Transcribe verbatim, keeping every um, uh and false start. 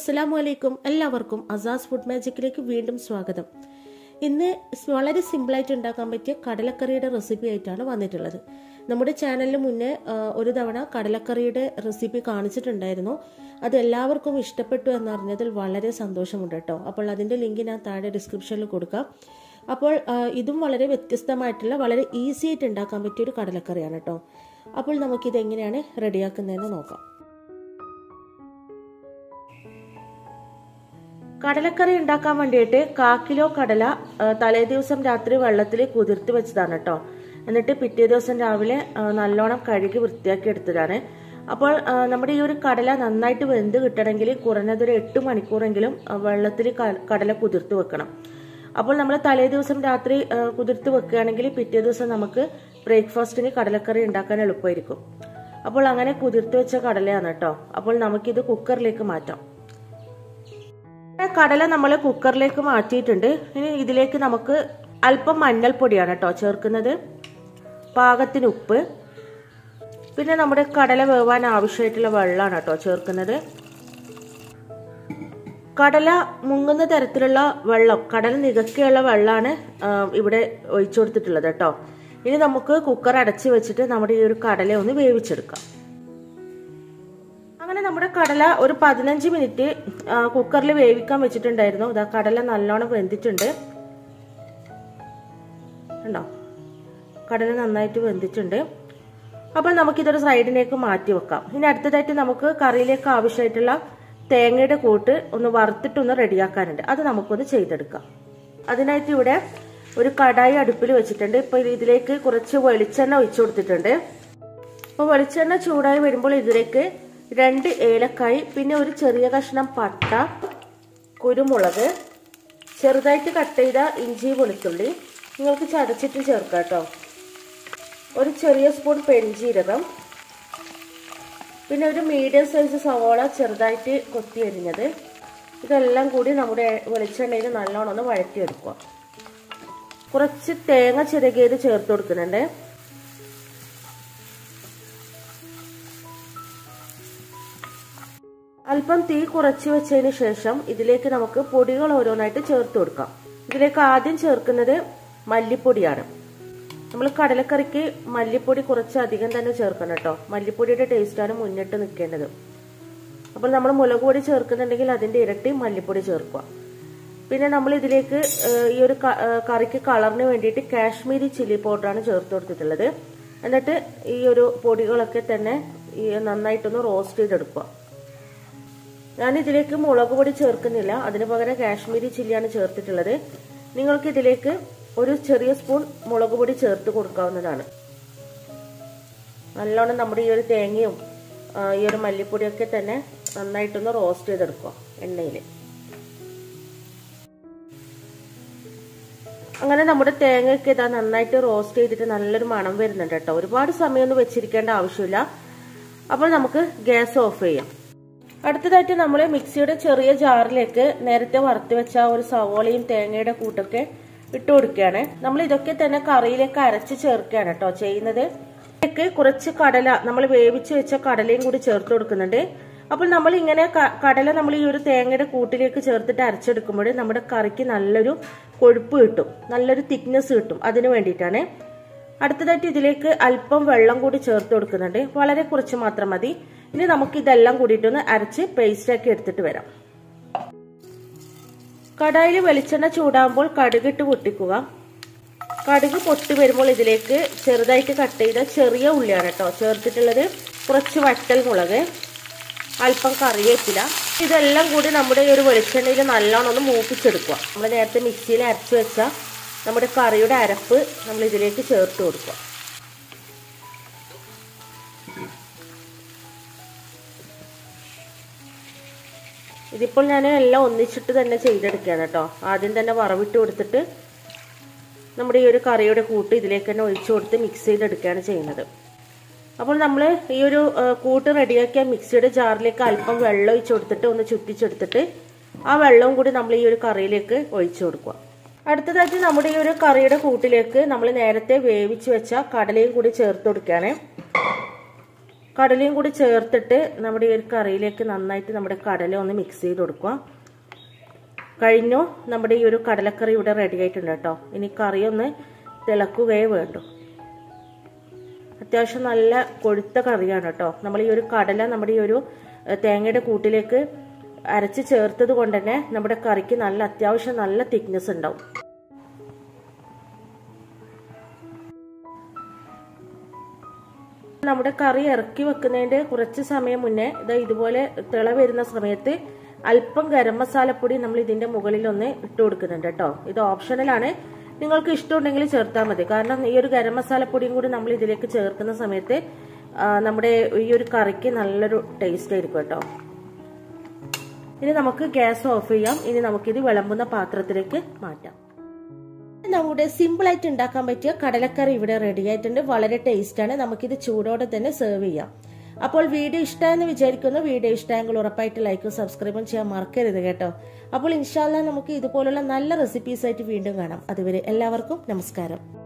അസ്സലാമു അലൈക്കും. എല്ലാവർക്കും അസാസ് ഫുഡ് മാജിക്കിലേക്ക് വീണ്ടും സ്വാഗതം. ഇന്ന് വളരെ സിമ്പിളായിട്ട് ഉണ്ടാക്കാൻ പറ്റിയ കടലക്കറിയുടെ റെസിപ്പി ആയിട്ടാണ് വന്നിട്ടുള്ളത്. നമ്മുടെ ചാനലിൽ മുന്നേ ഒരു തവണ കടലക്കറിയുടെ റെസിപ്പി കാണിച്ചിട്ടുണ്ടായിരുന്നു. അത് എല്ലാവർക്കും ഇഷ്ടപ്പെട്ടു എന്നറിഞ്ഞതിൽ വളരെ സന്തോഷമുണ്ട് കേട്ടോ. അപ്പോൾ അതിൻ്റെ ലിങ്ക് ഞാൻ താഴെ ഡിസ്ക്രിപ്ഷനിൽ കൊടുക്കാം. അപ്പോൾ ഇതും വളരെ വ്യത്യസ്തമായിട്ടുള്ള വളരെ ഈസി ആയിട്ട് ഉണ്ടാക്കാൻ പറ്റിയ ഒരു കടലക്കറിയാണ് കേട്ടോ. അപ്പോൾ നമുക്കിത് എങ്ങനെയാണ് റെഡിയാക്കുന്നതെന്ന് നോക്കാം. കടലക്കറി ഉണ്ടാക്കാൻ വേണ്ടിയിട്ട് കാ കിലോ കടല തലേ ദിവസം രാത്രി വെള്ളത്തിൽ കുതിർത്ത് വെച്ചതാണ് കേട്ടോ. എന്നിട്ട് പിറ്റേ ദിവസം രാവിലെ നല്ലോണം കഴുകി വൃത്തിയാക്കി എടുത്തതാണ്. അപ്പോൾ നമ്മുടെ ഈ ഒരു കടല നന്നായിട്ട് വെന്ത് കിട്ടണമെങ്കിൽ കുറഞ്ഞതൊരു എട്ട് മണിക്കൂറെങ്കിലും വെള്ളത്തിൽ കടല കുതിർത്ത് വെക്കണം. അപ്പോൾ നമ്മൾ തലേ ദിവസം രാത്രി കുതിർത്ത് വെക്കുകയാണെങ്കിൽ പിറ്റേ ദിവസം നമുക്ക് ബ്രേക്ക്ഫാസ്റ്റിന് കടലക്കറി ഉണ്ടാക്കാൻ എളുപ്പമായിരിക്കും. അപ്പോൾ അങ്ങനെ കുതിർത്ത് വെച്ച കടലയാണ് കേട്ടോ. അപ്പോൾ നമുക്കിത് കുക്കറിലേക്ക് മാറ്റാം. കടല നമ്മൾ കുക്കറിലേക്ക് മാറ്റിയിട്ടുണ്ട്. ഇനി ഇതിലേക്ക് നമുക്ക് അല്പം മഞ്ഞൾപ്പൊടിയാണ് കേട്ടോ ചേർക്കുന്നത്, പാകത്തിന് ഉപ്പ്, പിന്നെ നമ്മുടെ കടല വേവാൻ ആവശ്യമായിട്ടുള്ള വെള്ളമാണ് കേട്ടോ ചേർക്കുന്നത്. കടല മുങ്ങുന്ന തരത്തിലുള്ള വെള്ളം, കടല നികക്കെയുള്ള വെള്ളമാണ് ഇവിടെ ഒഴിച്ചു കൊടുത്തിട്ടുള്ളത് കേട്ടോ. ഇനി നമുക്ക് കുക്കർ അടച്ചു വെച്ചിട്ട് നമ്മുടെ ഈ ഒരു കടല ഒന്ന് വേവിച്ചെടുക്കാം. അങ്ങനെ നമ്മുടെ കടല ഒരു പതിനഞ്ച് മിനിറ്റ് കുക്കറിൽ വേവിക്കാൻ വെച്ചിട്ടുണ്ടായിരുന്നു. ഇതാ കടല നല്ലോണം വെന്തിട്ടുണ്ട് കണ്ടോ, കടല നന്നായിട്ട് വെന്തിട്ടുണ്ട്. അപ്പോൾ നമുക്കിതൊരു സൈഡിലേക്ക് മാറ്റി വെക്കാം. ഇനി അടുത്തതായിട്ട് നമുക്ക് കറിയിലേക്ക് ആവശ്യമായിട്ടുള്ള തേങ്ങയുടെ കൂട്ട് ഒന്ന് വറുത്തിട്ടൊന്ന് റെഡിയാക്കാനുണ്ട്. അത് നമുക്കൊന്ന് ചെയ്തെടുക്കാം. അതിനായിട്ട് ഇവിടെ ഒരു കടായി അടുപ്പിൽ വെച്ചിട്ടുണ്ട്. ഇപ്പൊ ഇതിലേക്ക് കുറച്ച് വെളിച്ചെണ്ണ ഒഴിച്ചു കൊടുത്തിട്ടുണ്ട്. അപ്പോൾ വെളിച്ചെണ്ണ ചൂടായി വരുമ്പോൾ ഇതിലേക്ക് രണ്ട് ഏലക്കായ്, പിന്നെ ഒരു ചെറിയ കഷ്ണം പട്ട, കുരുമുളക്, ചെറുതായിട്ട് കട്ട് ചെയ്ത ഇഞ്ചി വെളുത്തുള്ളി നിങ്ങൾക്ക് ചതച്ചിട്ട് ചേർക്കാം കേട്ടോ, ഒരു ചെറിയ സ്പൂൺ പെരുംജീരകം, പിന്നെ ഒരു മീഡിയം സൈസ് സവോള ചെറുതായിട്ട് കൊത്തി അരിഞ്ഞത്. ഇതെല്ലാം കൂടി നമ്മുടെ വെളിച്ചെണ്ണയിൽ നല്ലോണം ഒന്ന് വഴറ്റിയെടുക്കുക. കുറച്ച് തേങ്ങ ചിരകിയത് ചേർത്ത് കൊടുക്കുന്നുണ്ട്. അല്പം തീ കുറച്ച് വെച്ചതിന് ശേഷം ഇതിലേക്ക് നമുക്ക് പൊടികൾ ഓരോന്നായിട്ട് ചേർത്ത് കൊടുക്കാം. ഇതിലേക്ക് ആദ്യം ചേർക്കുന്നത് മല്ലിപ്പൊടിയാണ്. നമ്മൾ കടലക്കറിക്ക് മല്ലിപ്പൊടി കുറച്ച് അധികം തന്നെ ചേർക്കണം കേട്ടോ. മല്ലിപ്പൊടിയുടെ ടേസ്റ്റാണ് മുന്നിട്ട് നിൽക്കേണ്ടത്. അപ്പോൾ നമ്മൾ മുളക് പൊടി ചേർക്കുന്നുണ്ടെങ്കിൽ അതിന്റെ ഇരട്ടി മല്ലിപ്പൊടി ചേർക്കുക. പിന്നെ നമ്മൾ ഇതിലേക്ക് ഈ ഒരു കറിക്ക് കളറിന് വേണ്ടിയിട്ട് കാശ്മീരി ചില്ലി പൗഡറാണ് ചേർത്ത് കൊടുത്തിട്ടുള്ളത്. എന്നിട്ട് ഈ ഒരു പൊടികളൊക്കെ തന്നെ നന്നായിട്ടൊന്ന് റോസ്റ്റ് ചെയ്തെടുക്കുക. ഞാൻ ഇതിലേക്ക് മുളക് പൊടി ചേർക്കുന്നില്ല, അതിന് പകരം കാശ്മീരി ചില്ലിയാണ് ചേർത്തിട്ടുള്ളത്. നിങ്ങൾക്ക് ഇതിലേക്ക് ഒരു ചെറിയ സ്പൂൺ മുളക് പൊടി ചേർത്ത് കൊടുക്കാവുന്നതാണ്. നല്ലോണം നമ്മുടെ ഈ ഒരു തേങ്ങയും ഈ ഒരു മല്ലിപ്പൊടിയൊക്കെ തന്നെ നന്നായിട്ടൊന്ന് റോസ്റ്റ് ചെയ്തെടുക്കുക എണ്ണയിൽ. അങ്ങനെ നമ്മുടെ തേങ്ങയൊക്കെ ഇതാ നന്നായിട്ട് റോസ്റ്റ് ചെയ്തിട്ട് നല്ലൊരു മണം വരുന്നുണ്ട് കേട്ടോ. ഒരുപാട് സമയമൊന്നും വെച്ചിരിക്കേണ്ട ആവശ്യമില്ല. അപ്പോൾ നമുക്ക് ഗ്യാസ് ഓഫ് ചെയ്യാം. അടുത്തതായിട്ട് നമ്മൾ മിക്സിയുടെ ചെറിയ ജാറിലേക്ക് നേരത്തെ വറുത്ത് വെച്ച ഒരു സവോളയും തേങ്ങയുടെ കൂട്ടൊക്കെ ഇട്ട് കൊടുക്കുകയാണ്. നമ്മൾ ഇതൊക്കെ തന്നെ കറിയിലേക്ക് അരച്ച് ചേർക്കുകയാണ് കേട്ടോ ചെയ്യുന്നത്. ഇതിലേക്ക് കുറച്ച് കടല, നമ്മൾ വേവിച്ച് വെച്ച കടലയും കൂടി ചേർത്ത് കൊടുക്കുന്നുണ്ട്. അപ്പോൾ നമ്മൾ ഇങ്ങനെ കടല നമ്മൾ ഈ ഒരു തേങ്ങയുടെ കൂട്ടിലേക്ക് ചേർത്തിട്ട് അരച്ചെടുക്കുമ്പോൾ നമ്മുടെ കറിക്ക് നല്ലൊരു കൊഴുപ്പ് കിട്ടും, നല്ലൊരു തിക്നെസ് കിട്ടും. അതിന് വേണ്ടിയിട്ടാണ്. അടുത്തതായിട്ട് ഇതിലേക്ക് അല്പം വെള്ളം കൂടി ചേർത്ത് കൊടുക്കുന്നുണ്ട്, വളരെ കുറച്ച് മാത്രം മതി. ഇനി നമുക്ക് ഇതെല്ലാം കൂടിയിട്ടൊന്ന് അരച്ച് പേസ്റ്റ് ആക്കി എടുത്തിട്ട് വരാം. കടായിൽ വെളിച്ചെണ്ണ ചൂടാകുമ്പോൾ കടുകിട്ട് പൊട്ടിക്കുക. കടുക് പൊട്ടി വരുമ്പോൾ ഇതിലേക്ക് ചെറുതായിട്ട് കട്ട് ചെയ്ത ചെറിയ ഉള്ളിയാണ് കേട്ടോ ചേർത്തിട്ടുള്ളത്, കുറച്ച് വറ്റൽ മുളക്, അല്പം കറിവേപ്പില. ഇതെല്ലാം കൂടി നമ്മുടെ ഈ ഒരു വെളിച്ചെണ്ണയിൽ നല്ലോണം ഒന്ന് മൂപ്പിച്ചെടുക്കുക. നമ്മൾ നേരത്തെ മിക്സിയിൽ അരച്ചു വെച്ച നമ്മുടെ കറിയുടെ അരപ്പ് നമ്മൾ ഇതിലേക്ക് ചേർത്ത് കൊടുക്കുക. ഇതിപ്പോൾ ഞാൻ എല്ലാം ഒന്നിച്ചിട്ട് തന്നെ ചെയ്തെടുക്കുകയാണ് കേട്ടോ. ആദ്യം തന്നെ വറവിട്ട് കൊടുത്തിട്ട് നമ്മുടെ ഈ ഒരു കറിയുടെ കൂട്ട് ഇതിലേക്ക് തന്നെ ഒഴിച്ചു കൊടുത്ത് മിക്സ് ചെയ്തെടുക്കുകയാണ് ചെയ്യുന്നത്. അപ്പോൾ നമ്മൾ ഈ ഒരു കൂട്ട് റെഡിയാക്കിയ മിക്സിയുടെ ജാറിലേക്ക് അല്പം വെള്ളം ഒഴിച്ചു കൊടുത്തിട്ട് ഒന്ന് ചുറ്റിച്ചെടുത്തിട്ട് ആ വെള്ളവും കൂടി നമ്മൾ ഈ ഒരു കറിയിലേക്ക് ഒഴിച്ചു കൊടുക്കുക. അടുത്തതായിട്ട് നമ്മുടെ ഈ ഒരു കറിയുടെ കൂട്ടിലേക്ക് നമ്മൾ നേരത്തെ വേവിച്ച് വെച്ച കടലയും കൂടി ചേർത്ത് കൊടുക്കുകയാണ്. കടലയും കൂടി ചേർത്തിട്ട് നമ്മുടെ ഈ ഒരു കറിയിലേക്ക് നന്നായിട്ട് നമ്മുടെ കടല ഒന്ന് മിക്സ് ചെയ്ത് കൊടുക്കുക. കഴിഞ്ഞു. നമ്മുടെ ഈ ഒരു കടലക്കറി ഇവിടെ റെഡി ആയിട്ടുണ്ട് കേട്ടോ. ഇനി കറി ഒന്ന് തിളക്കുകയേ വേണ്ടു. അത്യാവശ്യം നല്ല കൊഴുത്ത കറിയാണ് കേട്ടോ. നമ്മൾ ഈ ഒരു കടല നമ്മുടെ ഈ ഒരു തേങ്ങയുടെ കൂട്ടിലേക്ക് അരച്ച് ചേർത്തത് കൊണ്ട് തന്നെ നമ്മുടെ കറിക്ക് നല്ല അത്യാവശ്യം നല്ല തിക്നെസ് ഉണ്ടാവും. നമ്മുടെ കറി ഇറക്കി വെക്കുന്നതിന്റെ കുറച്ച് സമയം മുന്നേ ഇതാ ഇതുപോലെ തിള വരുന്ന സമയത്ത് അല്പം ഗരം മസാലപ്പൊടി നമ്മൾ ഇതിന്റെ മുകളിൽ ഒന്ന് ഇട്ട് കൊടുക്കുന്നുണ്ട് കേട്ടോ. ഇത് ഓപ്ഷണലാണ്, നിങ്ങൾക്ക് ഇഷ്ടമുണ്ടെങ്കിൽ ചേർത്താൽ മതി. കാരണം ഈ ഒരു ഗരം മസാലപ്പൊടിയും കൂടി നമ്മൾ ഇതിലേക്ക് ചേർക്കുന്ന സമയത്ത് നമ്മുടെ ഈ ഒരു കറിക്ക് നല്ലൊരു ടേസ്റ്റ് ആയിരിക്കും കേട്ടോ. ഇനി നമുക്ക് ഗ്യാസ് ഓഫ് ചെയ്യാം. ഇനി നമുക്കിത് വിളമ്പുന്ന പാത്രത്തിലേക്ക് മാറ്റാം. നമ്മുടെ സിമ്പിൾ ആയിട്ട് ഉണ്ടാക്കാൻ പറ്റിയ കടലക്കറി ഇവിടെ റെഡി ആയിട്ടുണ്ട്. വളരെ ടേസ്റ്റ് ആണ്. നമുക്കിത് ചൂടോടെ തന്നെ സെർവ് ചെയ്യാം. അപ്പോൾ വീഡിയോ ഇഷ്ടമായെന്ന് വിചാരിക്കുന്നു. വീഡിയോ ഇഷ്ടമെങ്കിൽ ഉറപ്പായിട്ട് ലൈക്കും സബ്സ്ക്രൈബും ചെയ്യാൻ മറക്കരുത് കേട്ടോ. അപ്പോൾ ഇൻഷാല്ലാ നമുക്ക് ഇതുപോലുള്ള നല്ല റെസിപ്പീസ് ആയിട്ട് വീണ്ടും കാണാം. അതുവരെ എല്ലാവർക്കും നമസ്കാരം.